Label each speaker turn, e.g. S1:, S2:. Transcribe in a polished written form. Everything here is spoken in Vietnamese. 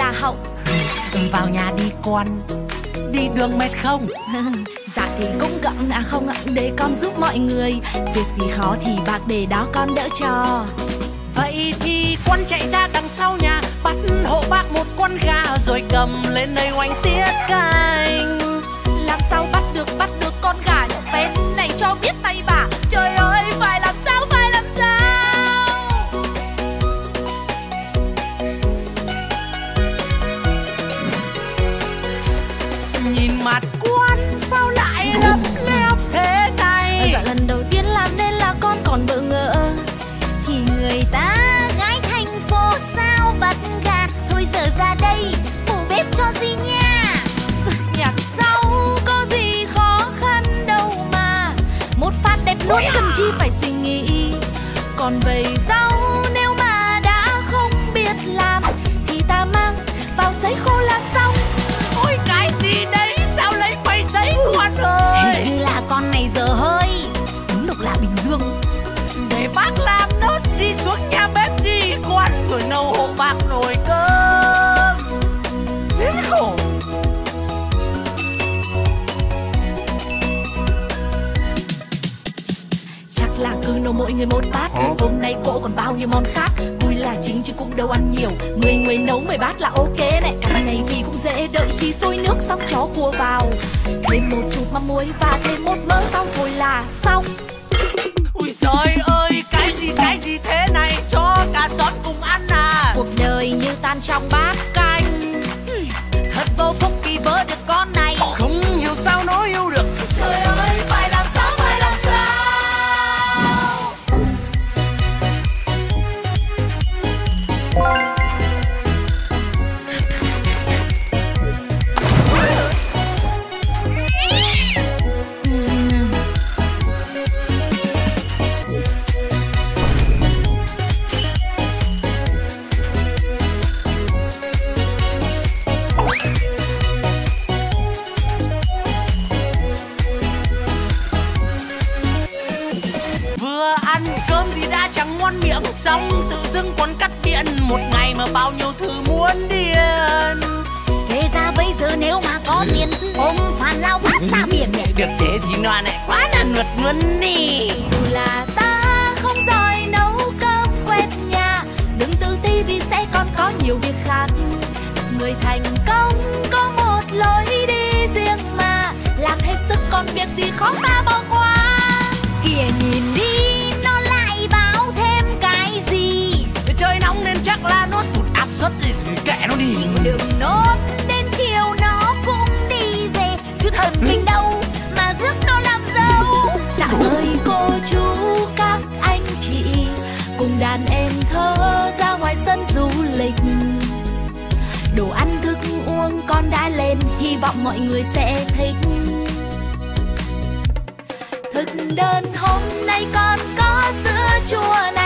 S1: là hậu.
S2: Vào nhà đi con, đi đường mệt không?
S1: Dạ thì cũng gặng không ạ, để con giúp mọi người. Việc gì khó thì bác để đó con đỡ cho.
S2: Vậy thì con chạy ra đằng sau nhà, bắt hộ bác một con gà, rồi cầm lên nơi oanh tiết canh.
S1: Làm sao bắt được con gà nhậu phét này cho biết tay bà. Trời ơi, phải làm sao, phải làm sao?
S2: Nhìn mặt con sao lại lấp lép thế này?
S1: Dạ lần đầu tiên làm nên là con còn bỡ ngỡ.
S3: Thì người ta gái thành phố sao bắt gà. Thôi giờ ra đây phụ bếp cho gì nha.
S1: Nhạc sau có gì khó khăn đâu mà. Một phát đẹp luôn cần chi phải suy nghĩ. Còn về rau nếu mà đã không biết làm thì ta mang vào sấy khô là xong.
S2: Ôi cái gì đấy, sao lấy quay giấy con ơi?
S3: Hình như là con này dở hơi. Đúng độc lạ Bình Dương.
S2: Để bác làm nốt, đi xuống nhà bếp đi con, rồi nấu hộ bác nồi cơm. Đến khổ.
S1: Chắc là cứ nấu mỗi người một bát. Hôm nay cô còn bao nhiêu món khác. Vui là chính chứ cũng đâu ăn nhiều. 10 người nấu 10 bát là ok này. Cái này thì cũng dễ, đợi khi sôi nước xong cho cua vào. Thêm một chút mắm muối và thêm một mớ rau thôi là xong.
S2: Ui giời ơi, cái gì thế này, cho cả xóm cùng ăn à?
S1: Cuộc đời như tan trong bát canh.
S3: Thật vô phúc khi vỡ được con này.
S2: Không hiểu sao nó yêu được.
S1: Trời ơi, phải làm sao, phải làm sao?
S2: Vừa ăn cơm thì đã chẳng ngon miệng, xong tự dưng còn cắt điện. Một ngày mà bao nhiêu thứ muốn điên.
S3: Thế ra bây giờ nếu mà có tiền, ôm phản lao vát ra biển nhỉ.
S2: Được thế thì nó lại quá là nuột luôn đi.
S1: Dù là ta không giỏi nấu cơm quét nhà, đừng tự ti vì sẽ còn có nhiều việc khác. Người thành công có một lối đi riêng mà, làm hết sức còn việc gì khó ta bỏ qua.
S3: Kìa nhìn đi, nó lại báo thêm cái gì.
S2: Trời nóng nên chắc là nốt tụt áp suất thì kệ nó đi.
S3: Chịu đựng nốt đến chiều nó cũng đi về. Chứ thần kinh đâu mà rước nó làm dâu.
S1: Dạ ơi cô chú các anh chị, cùng đàn em thơ ra ngoài sân du lịch. Đồ ăn thức uống con đã lên, hy vọng mọi người sẽ thích. Thực đơn hôm nay con có sữa chua